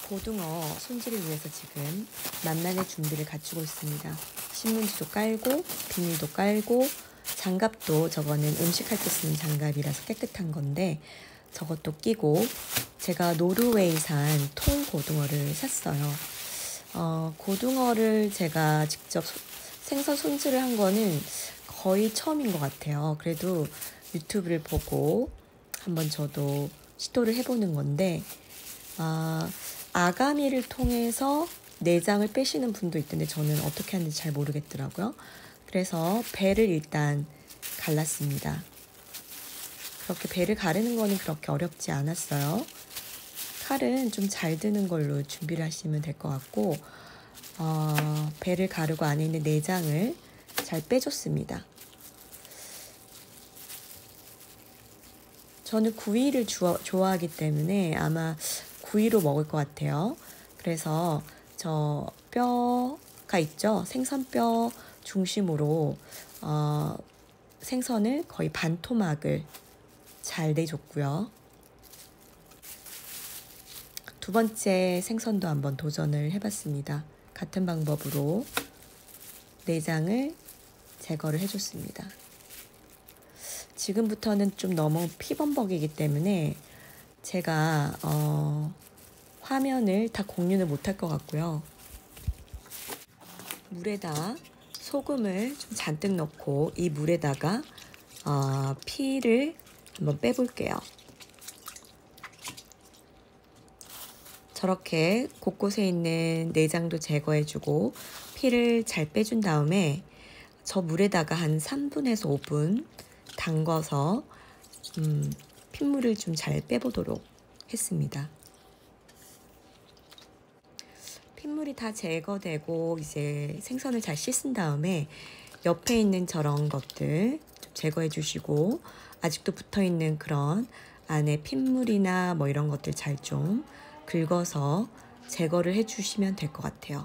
고등어 손질을 위해서 지금 만만의 준비를 갖추고 있습니다. 신문지도 깔고 비닐도 깔고 장갑도 저거는 음식할 때 쓰는 장갑이라서 깨끗한 건데 저것도 끼고 제가 노르웨이산 통고등어를 샀어요. 고등어를 제가 직접 생선 손질을 한 거는 거의 처음인 것 같아요. 그래도 유튜브를 보고 한번 저도 시도를 해보는 건데 아가미를 통해서 내장을 빼시는 분도 있던데 저는 어떻게 하는지 잘 모르겠더라고요. 그래서 배를 일단 갈랐습니다. 그렇게 배를 가르는 거는 그렇게 어렵지 않았어요. 칼은 좀 잘 드는 걸로 준비를 하시면 될 것 같고 배를 가르고 안에 있는 내장을 잘 빼줬습니다. 저는 구이를 좋아하기 때문에 아마 구이로 먹을 것 같아요. 그래서 저 뼈가 있죠? 생선뼈 중심으로 생선을 거의 반토막을 잘 내줬고요. 두 번째 생선도 한번 도전을 해봤습니다. 같은 방법으로 내장을 제거를 해줬습니다. 지금부터는 좀 너무 피범벅이기 때문에 제가 화면을 다 공유는 못할 것 같고요. 물에다 소금을 좀 잔뜩 넣고 이 물에다가 피를 한번 빼볼게요. 저렇게 곳곳에 있는 내장도 제거해주고 피를 잘 빼준 다음에 저 물에다가 한 3분에서 5분 담궈서 핏물을 좀 잘 빼보도록 했습니다. 핏물이 다 제거되고 이제 생선을 잘 씻은 다음에 옆에 있는 저런 것들 좀 제거해 주시고 아직도 붙어 있는 그런 안에 핏물이나 뭐 이런 것들 잘 좀 긁어서 제거를 해 주시면 될 것 같아요.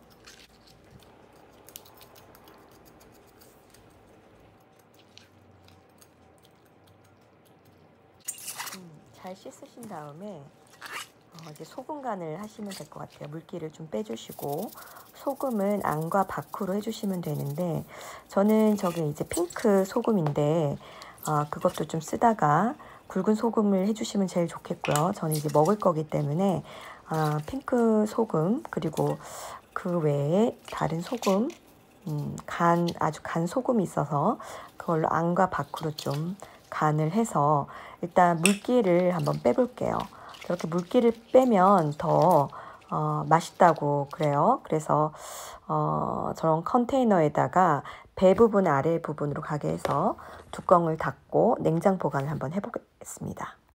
잘 씻으신 다음에 이제 소금 간을 하시면 될 것 같아요. 물기를 좀 빼주시고 소금은 안과 밖으로 해주시면 되는데 저는 저게 이제 핑크 소금인데 그것도 좀 쓰다가 굵은 소금을 해주시면 제일 좋겠고요. 저는 이제 먹을 거기 때문에 핑크 소금 그리고 그 외에 다른 소금 아주 간 소금이 있어서 그걸로 안과 밖으로 좀 간을 해서 일단 물기를 한번 빼볼게요. 저렇게 물기를 빼면 더 맛있다고 그래요. 그래서 저런 컨테이너에다가 배 부분 아래 부분으로 가게 해서 뚜껑을 닫고 냉장 보관을 한번 해보겠습니다.